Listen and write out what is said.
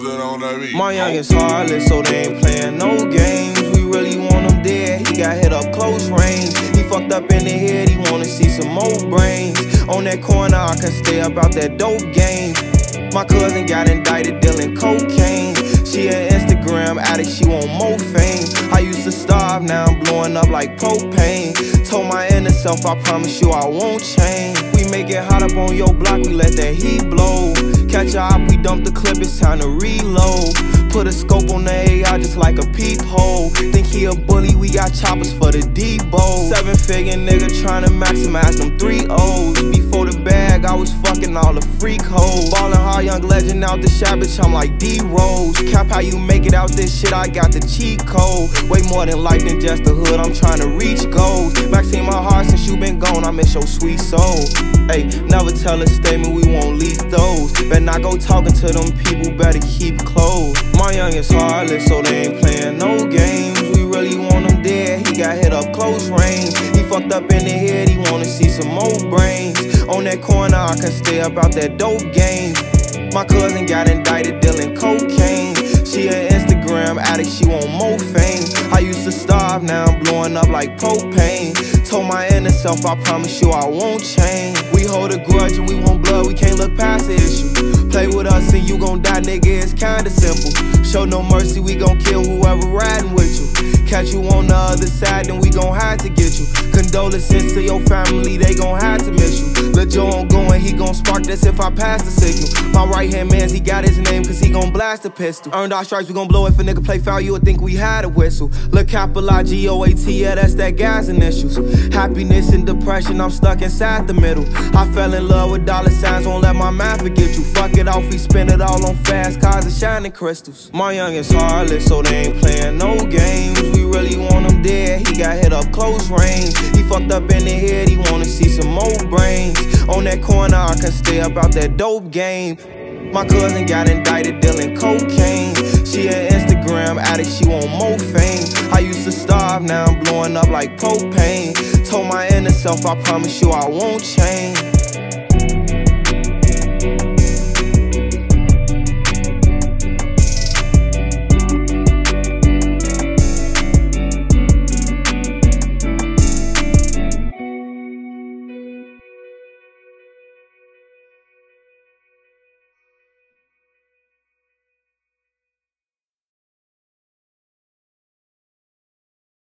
My youngins heartless, so they ain't playing no games. We really want him dead, he got hit up close range. He fucked up in the head, he wanna see some more brains. On that corner, I can stay about that dope game. My cousin got indicted dealing cocaine. She an Instagram addict, she want more fame. I used to starve, now I'm blowing up like propane. Told my inner self, I promise you I won't change. We make it hot up on your block, we let that heat blow. Catch a op, we dump the clip, it's time to reload. Put a scope on the AI just like a peephole. Think he a bully, we got choppers for the Debo. 7-figure nigga tryna maximize them 3 O's. Before the bag, I was fucking all the freak hoes. Ballin' hard, young legend out the shop, bitch, I'm like D-Rose. Cap how you make it out this shit, I got the cheat code. Way more than life than just the hood, I'm tryna reach goals. Maxine my heart since you been gone, I miss your sweet soul. Ay, never tell a statement, we won't leak those. Better not go talking to them people, better keep close. My youngins heartless, so they ain't playing no games. We really want him dead, he got hit up close range. He fucked up in the head, he wanna see some more brains. On that corner, I can stay about that dope game. My cousin got indicted dealing cocaine. She an Instagram addict, she want more fame. I used to starve, now I'm blowing up like propane. Told my inner self, I promise you I won't change. We hold a grudge and we want blood, we can't look past the issue. Play with us and you gon' die, nigga, it's kinda simple. Show no mercy, we gon' kill whoever riding with you. Catch you on the other side, then we gon' have to get you. Condolences to your family, they gon' have to miss you. Lil' Joe on going, he gon' spark this if I pass the signal. My right hand mans, he got his name cause he gon' blast a pistol. Earned our stripes, we gon' blow. If a nigga play foul, you would think we had a whistle. Lil' capital I-G-O-A-T, yeah, that's that gas initials. Happiness and depression, I'm stuck inside the middle. I fell in love with dollar signs, won't let my mind forget you. Fuck it off, we spend it all on fast cars and shining crystals. My youngins heartless, so they ain't playing no games. We really want him dead, he got hit up close range. He fucked up in the head, he wanna see some more brains. On that corner, I can stay about that dope game. My cousin got indicted dealing cocaine. She an Instagram addict, she want more fame. I used to starve, now I'm blowing up like propane. Told my inner self, I promise you I won't change.